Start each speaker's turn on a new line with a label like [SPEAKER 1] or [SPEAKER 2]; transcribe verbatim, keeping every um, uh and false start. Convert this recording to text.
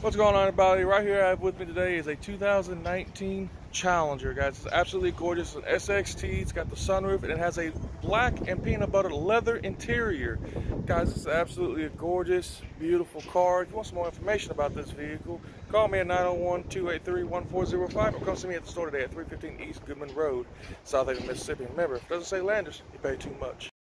[SPEAKER 1] What's going on, everybody? Right here I have with me today is a two thousand nineteen Challenger, guys. It's absolutely gorgeous. It's an S X T. It's got the sunroof and it has a black and peanut butter leather interior. Guys, it's absolutely a gorgeous, beautiful car. If you want some more information about this vehicle, call me at nine oh one, two eight three, one four zero five or come see me at the store today at three fifteen East Goodman Road, Southaven, Mississippi. Remember, if it doesn't say Landers, you pay too much.